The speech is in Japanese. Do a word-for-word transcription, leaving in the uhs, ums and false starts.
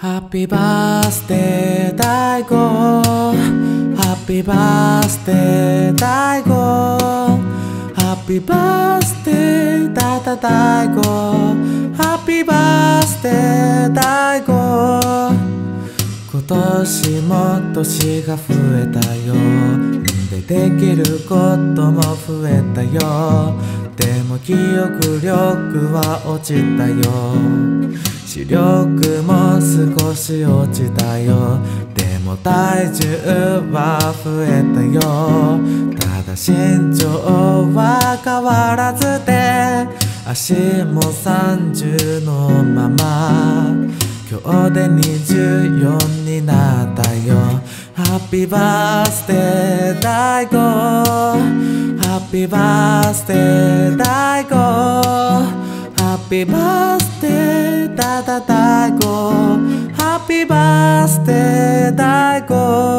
Happy birthday 大悟 Happy birthday 大悟 Happy birthday だだ大悟 Happy birthday 大悟今年も年が増えたよでできることも増えたよでも記憶力は落ちたよ視力も少し落ちたよでも体重は増えたよただ身長は変わらずで足もさんじゅうのまま今日でにじゅうよんになったよ Happy birthday 大悟 Happy birthday 大悟 Happy birthday だだ大悟 Happy birthday 大悟